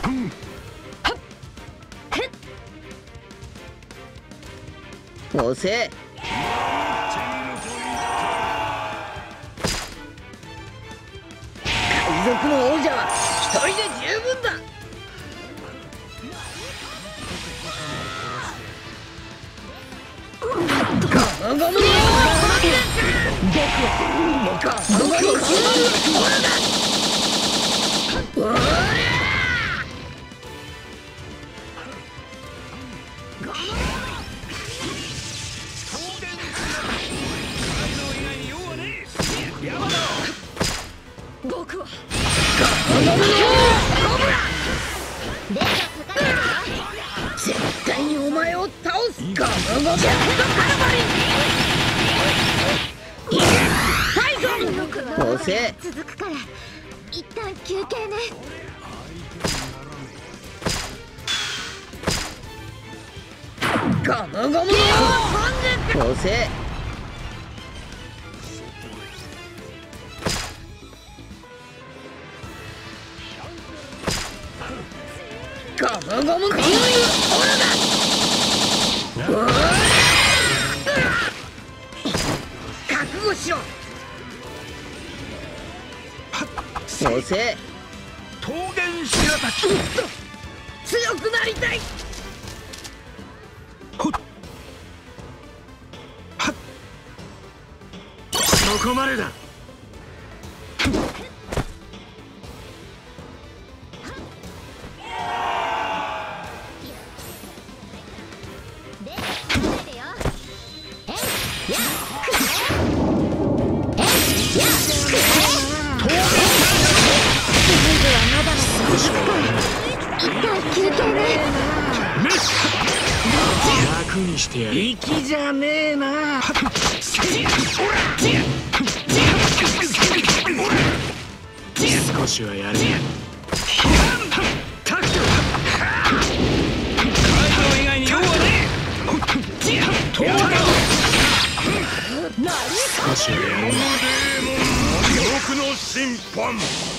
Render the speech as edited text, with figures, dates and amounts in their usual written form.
押せ。海賊の王者は一人で十分だ。ゴムゴムの僕はゴムゴムに決まるところだ。僕は絶対にお前を倒す。ゴムゴムジャックカルバリン。押せ。 続くから一旦休憩ね。 ゴムゴムの押せ。ゴムゴム覚悟しろ。押せ。 桃源白滝。 強くなりたい。 そこまでだ。楽にしてやる。 粋じゃねえな。 少しはやる。以外に用はねえ。少しはやる。 地獄の審判。